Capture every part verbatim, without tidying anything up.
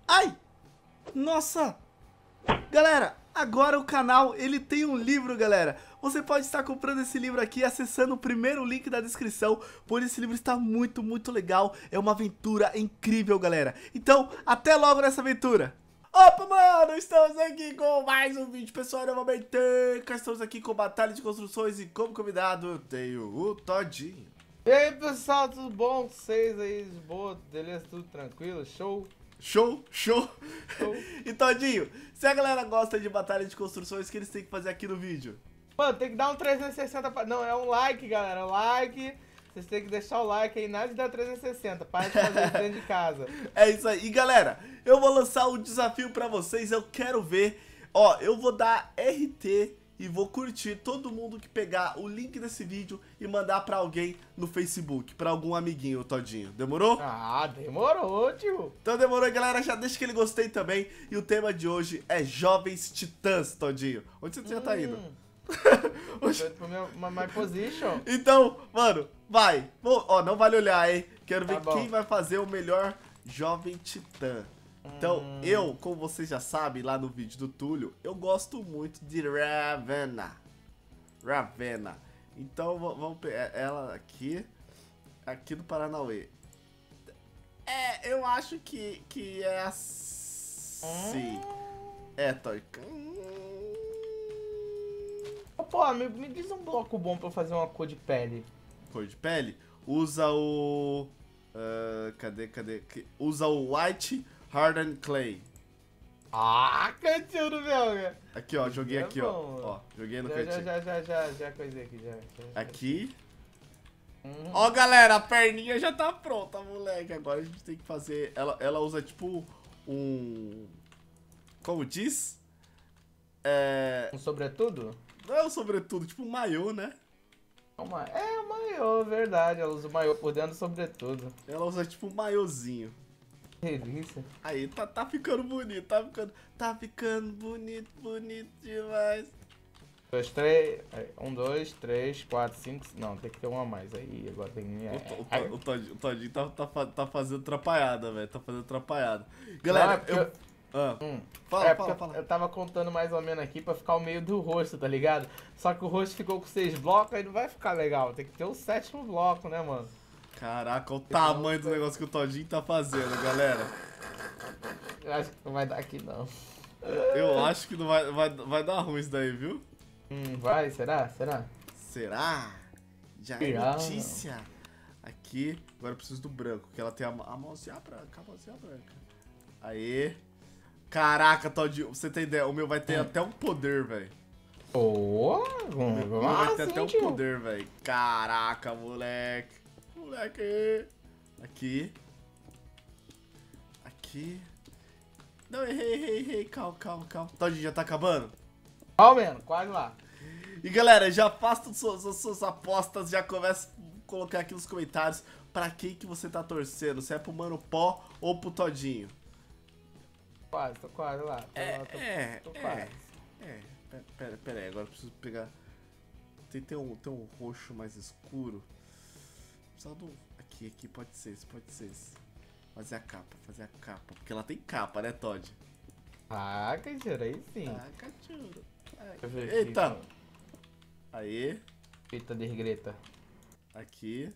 Ai! Nossa! Galera, agora o canal, ele tem um livro, galera. Você pode estar comprando esse livro aqui acessando o primeiro link da descrição, pois esse livro está muito, muito legal. É uma aventura incrível, galera. Então, até logo nessa aventura. Opa, mano, estamos aqui com mais um vídeo, pessoal, novamente. Estamos aqui com Batalha de Construções e como convidado eu tenho o Todinho. E aí, pessoal, tudo bom? Vocês aí, de boa, beleza? Tudo tranquilo? Show? Show, show. Show. E Todinho, se a galera gosta de Batalha de Construções, o que eles têm que fazer aqui no vídeo? Mano, tem que dar um trezentos e sessenta pra... Não, é um like, galera, like. Vocês têm que deixar o like aí, nada de dar trezentos e sessenta, para de fazer isso dentro de casa. É isso aí. E galera, eu vou lançar um desafio pra vocês, eu quero ver. Ó, eu vou dar R T e vou curtir todo mundo que pegar o link desse vídeo e mandar pra alguém no Facebook, pra algum amiguinho, Todinho. Demorou? Ah, demorou, tio. Então demorou, galera. Já deixa aquele gostei também. E o tema de hoje é Jovens Titãs, Todinho. Onde você já tá indo? Hoje... Pro meu my, my position. Então, mano, vai. Vou, ó, não vale olhar, hein? Quero ver Tá quem vai fazer o melhor Jovem Titã. Então, hum. eu, como vocês já sabem, lá no vídeo do Túlio, eu gosto muito de Ravenna. Ravenna. Então, vamos pegar ela aqui, aqui do Paranauê. É, eu acho que, que é assim. Hum. É, Toy. Pô, me, me diz um bloco bom pra eu fazer uma cor de pele. Cor de pele? Usa o... Uh, cadê, cadê? Usa o White Hardened Clay. Ah, cantinho, velho. Aqui, ó, joguei é aqui, bom, ó. Ó, joguei no já, cantinho. Já, já, já, já, coisei aqui, já. já aqui. Hum. Ó, galera, a perninha já tá pronta, moleque. Agora a gente tem que fazer... Ela, ela usa, tipo, um... Como diz? É... Um sobretudo? Não é um sobretudo, tipo um maiô, né? Uma... É, o maiô, verdade. Ela usa o maiô por dentro do sobretudo. Ela usa, tipo, um maiôzinho. Que delícia. Aí, tá, tá ficando bonito, tá ficando... Tá ficando bonito, bonito demais. Dois, três... Um, dois, três, quatro, cinco... Não, tem que ter uma a mais. Aí, agora tem... O, o, o, Todinho, o Todinho tá, tá, tá fazendo atrapalhada, velho. Tá fazendo atrapalhada. Galera, Não, é eu... Ah, hum. fala, é fala, porque fala. eu tava contando mais ou menos aqui pra ficar o meio do rosto, tá ligado? Só que o rosto ficou com seis blocos, aí não vai ficar legal. Tem que ter o sétimo bloco, né, mano? Caraca, o tamanho do negócio que o Todinho tá fazendo, galera. Eu acho que não vai dar aqui, não. Eu acho que não vai, vai, vai dar ruim isso daí, viu? Hum, vai? Será? Será? Será? Já é notícia. Aqui, agora eu preciso do branco, que ela tem a, a mãozinha branca, a mãozinha branca. Aê. Caraca, Todinho, você tem ideia, o meu vai ter hum. até um poder, velho. Oh, o meu vai ter até um poder, velho. Caraca, moleque. Moleque. Aqui. Aqui. Não, errei, errei, errei. Calma, calma, calma. Todinho, já tá acabando? Ó, mano, quase lá. E galera, já faça suas, as suas apostas, já começa a colocar aqui nos comentários pra quem que você tá torcendo, se é pro Mano Pó ou pro Todinho. Quase, tô quase lá. Tô, é, lá, tô, é, tô é, quase. é, pera, pera aí, agora eu preciso pegar, tem, tem, um, tem um roxo mais escuro, precisa do, aqui, aqui, pode ser esse, pode ser esse, fazer a capa, fazer a capa, porque ela tem capa, né, Todd? Ah, cachorro, aí sim. Ah, cachorro. Ai, eita, aqui, aí, eita de greta. Aqui.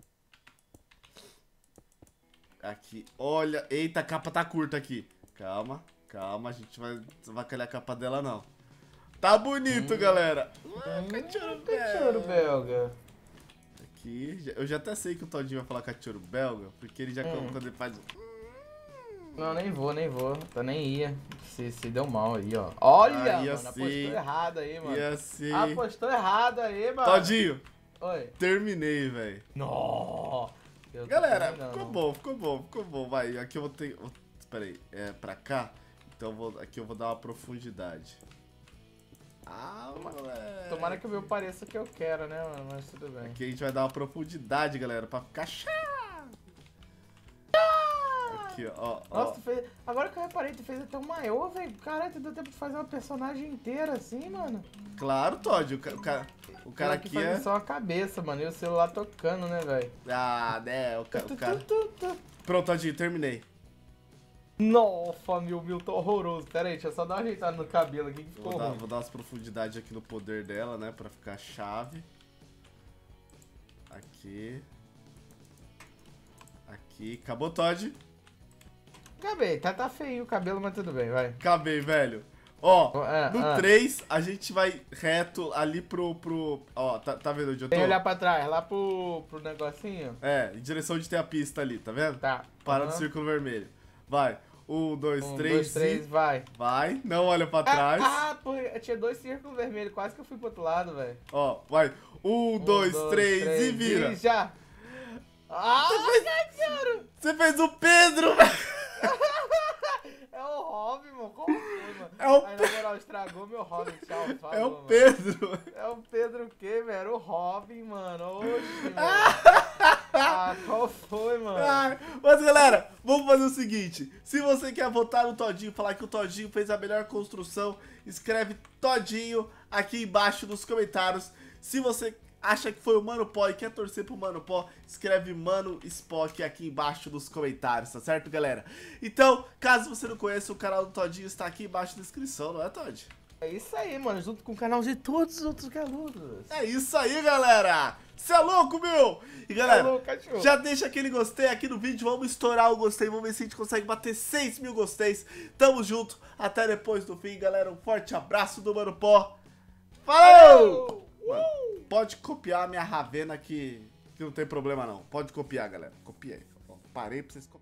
Aqui. Olha. Eita, a capa tá curta aqui. Calma, calma. A gente vai vai calhar a capa dela, não. Tá bonito, hum. galera. Ah, cachorro, cachorro belga. Aqui. Eu já até sei que o Todinho vai falar cachorro belga. Porque ele já, hum. quando ele faz... Não, nem vou, nem vou. Eu nem ia. Se, se deu mal aí, ó. Olha, ah, mano. Sim. Apostou errado aí, mano. Ia sim. Apostou errado aí, mano. Todinho. Oi. Terminei, velho. Não. Galera, ficou bom, ficou bom, ficou bom. Vai, aqui eu vou ter... Espera aí, é pra cá? Então eu vou, aqui eu vou dar uma profundidade. Ah, moleque. Tomara que o meu pareça que eu quero, né, mano? Mas tudo bem. Aqui a gente vai dar uma profundidade, galera, pra ficar chato. Aqui, ó. Nossa, ó. Tu fez... Agora que eu reparei, tu fez até um maiô, velho. Caralho, tu deu tempo de fazer uma personagem inteira assim, mano. Claro, Todd. O, ca... o cara, o cara aqui é... só a cabeça, mano. E o celular tocando, né, velho? Ah, né. O, ca... o cara... Pronto, Toddinho, terminei. Nossa, meu Mil tá horroroso. Pera aí, deixa eu só dar uma ajeitada no cabelo aqui que ficou Vou dar, ruim. vou dar umas profundidades aqui no poder dela, né? Pra ficar chave. Aqui. Aqui. Acabou, Todd? Acabei, tá, tá feio o cabelo, mas tudo bem, vai. Acabei, velho. Ó, É, no ah. três, a gente vai reto ali pro... pro ó, tá, tá vendo onde eu tô? Tem que olhar pra trás, lá pro, pro negocinho. É, em direção onde tem a pista ali, tá vendo? Tá. Para Aham. no círculo vermelho. Vai. Um, dois, Um, três, dois, três, e... vai. Vai. Não olha pra Ah, trás. ah, porra, eu tinha dois círculos vermelhos, quase que eu fui pro outro lado, velho. Ó, vai. Um, Um, dois, três, e vira. E já. Ah, cara! Você fez o Pedro, velho. É o Robin, mano. Como foi, mano? É o Aí, na moral, estragou meu Robin, tchau. Falou, É o mano. Pedro. É o Pedro o quê, velho? Era o Robin, mano. Oxi, velho. Ah, qual foi, mano? Ah, mas galera, vamos fazer o seguinte. Se você quer votar no Todinho, falar que o Todinho fez a melhor construção, escreve Todinho aqui embaixo nos comentários. Se você acha que foi o Mano Pó e quer torcer pro Mano Pó, escreve Mano Spock aqui embaixo nos comentários, tá certo, galera? Então, caso você não conheça, o canal do Todinho está aqui embaixo na descrição, não é, Todd? É isso aí, mano. Junto com o canal de todos os outros galudos. É isso aí, galera! Cê é louco, meu! E galera, Falou, cachorro. já deixa aquele gostei aqui no vídeo, vamos estourar o gostei, vamos ver se a gente consegue bater seis mil gosteis. Tamo junto, até depois do fim, galera. Um forte abraço do Mano Pó. Falou! Mano, pode copiar a minha Ravena que, que não tem problema não. Pode copiar, galera. Copia aí. Parei pra vocês copiarem.